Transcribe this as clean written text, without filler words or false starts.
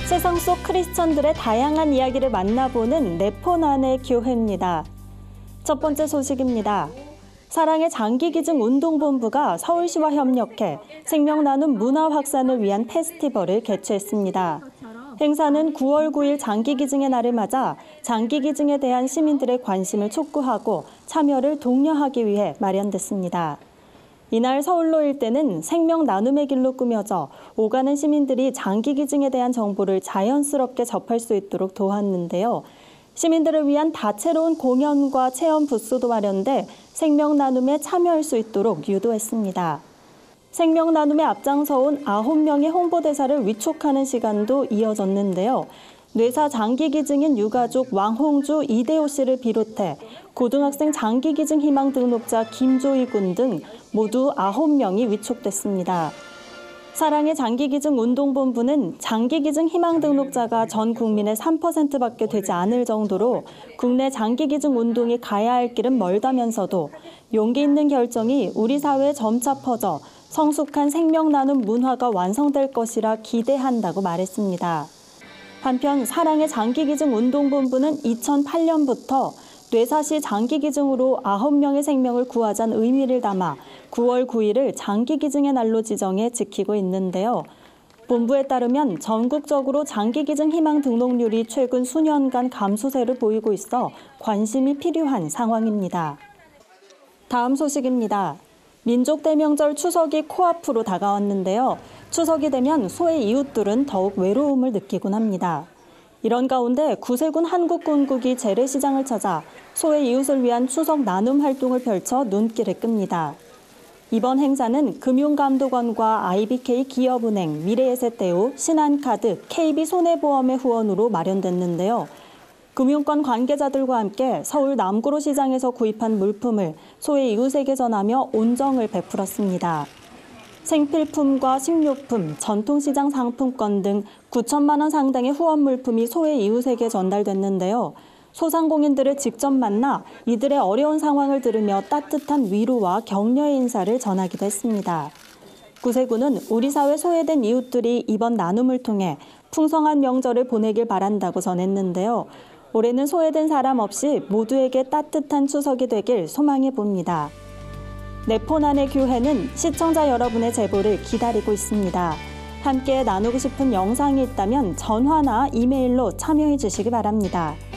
세상 속 크리스천들의 다양한 이야기를 만나보는 네포난의 교회입니다. 첫 번째 소식입니다. 사랑의 장기기증 운동본부가 서울시와 협력해 생명나눔 문화 확산을 위한 페스티벌을 개최했습니다. 행사는 9월 9일 장기기증의 날을 맞아 장기기증에 대한 시민들의 관심을 촉구하고 참여를 독려하기 위해 마련됐습니다. 이날 서울로 일대는 생명 나눔의 길로 꾸며져 오가는 시민들이 장기기증에 대한 정보를 자연스럽게 접할 수 있도록 도왔는데요. 시민들을 위한 다채로운 공연과 체험 부스도 마련돼 생명 나눔에 참여할 수 있도록 유도했습니다. 생명 나눔에 앞장서온 9명의 홍보대사를 위촉하는 시간도 이어졌는데요. 뇌사 장기기증인 유가족 왕홍주 이대호 씨를 비롯해 고등학생 장기기증 희망 등록자 김조희 군 등 모두 9명이 위촉됐습니다. 사랑의 장기기증 운동본부는 장기기증 희망 등록자가 전 국민의 3%밖에 되지 않을 정도로 국내 장기기증 운동이 가야 할 길은 멀다면서도 용기 있는 결정이 우리 사회에 점차 퍼져 성숙한 생명 나눔 문화가 완성될 것이라 기대한다고 말했습니다. 한편 사랑의 장기기증 운동본부는 2008년부터 뇌사시 장기기증으로 9명의 생명을 구하자는 의미를 담아 9월 9일을 장기기증의 날로 지정해 지키고 있는데요. 본부에 따르면 전국적으로 장기기증 희망 등록률이 최근 수년간 감소세를 보이고 있어 관심이 필요한 상황입니다. 다음 소식입니다. 민족 대명절 추석이 코앞으로 다가왔는데요. 추석이 되면 소의 이웃들은 더욱 외로움을 느끼곤 합니다. 이런 가운데 구세군 한국군국이 재래시장을 찾아 소의 이웃을 위한 추석 나눔 활동을 펼쳐 눈길을 끕니다. 이번 행사는 금융감독원과 IBK 기업은행, 미래에셋대우, 신한카드, KB손해보험의 후원으로 마련됐는데요. 금융권 관계자들과 함께 서울 남구로 시장에서 구입한 물품을 소의 이웃에게 전하며 온정을 베풀었습니다. 생필품과 식료품, 전통시장 상품권 등 9천만 원 상당의 후원 물품이 소의 이웃에게 전달됐는데요. 소상공인들을 직접 만나 이들의 어려운 상황을 들으며 따뜻한 위로와 격려의 인사를 전하기도 했습니다. 구세군은 우리 사회 소외된 이웃들이 이번 나눔을 통해 풍성한 명절을 보내길 바란다고 전했는데요. 올해는 소외된 사람 없이 모두에게 따뜻한 추석이 되길 소망해 봅니다. 네포난의 교회는 시청자 여러분의 제보를 기다리고 있습니다. 함께 나누고 싶은 영상이 있다면 전화나 이메일로 참여해 주시기 바랍니다.